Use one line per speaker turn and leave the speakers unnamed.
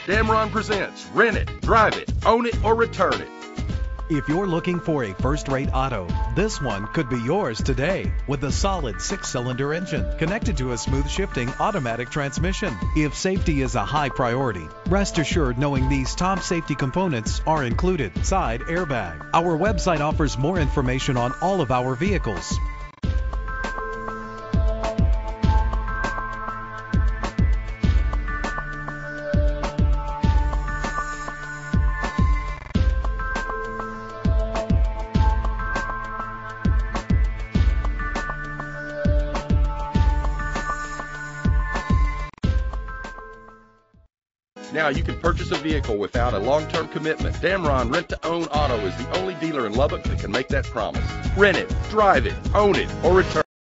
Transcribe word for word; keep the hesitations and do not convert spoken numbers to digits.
Damron presents Rent It, Drive It, Own It, or Return It.
If you're looking for a first-rate auto, this one could be yours today. With a solid six-cylinder engine connected to a smooth-shifting automatic transmission. If safety is a high priority, rest assured knowing these top safety components are included. Side airbag. Our website offers more information on all of our vehicles.
Now you can purchase a vehicle without a long-term commitment. Damron Rent-to-Own Auto is the only dealer in Lubbock that can make that promise. Rent it, drive it, own it, or return it.